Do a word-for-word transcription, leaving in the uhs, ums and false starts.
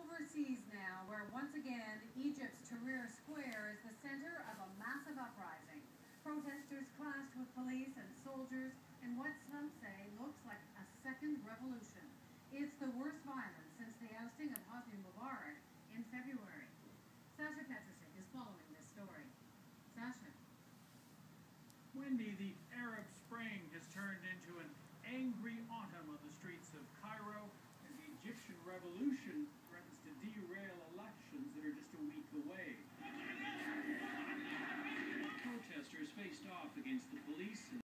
overseas now, where once again Egypt's Tahrir Square is the center of a massive uprising. Protesters clashed with police and soldiers in what some say looks like a second revolution. It's the worst violence since the ousting of Hosni Mubarak in February. Sasha Petrusik is following this story. Sasha. Wendy, the Arab Spring has turned into an angry autumn on the streets of Cairo, and the Egyptian Revolution